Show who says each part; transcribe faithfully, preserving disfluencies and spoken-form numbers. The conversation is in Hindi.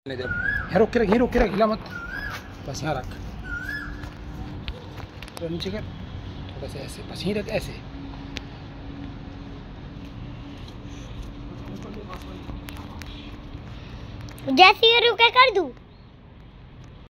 Speaker 1: यहाँ रोक के रख, यहीं रोक के रख, हिला मत, बस यहाँ रख, थोड़ा नीचे कर, थोड़ा सा ऐसे, बस यहीं रख ऐसे।
Speaker 2: जैसे ये रुके कर दूं।